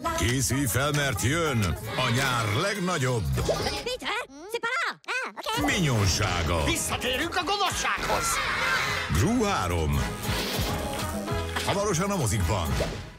Készülj fel, mert jön a nyár legnagyobb minyonsága. Visszatérünk a gonoszsághoz. Gru 3. Hamarosan a mozikban.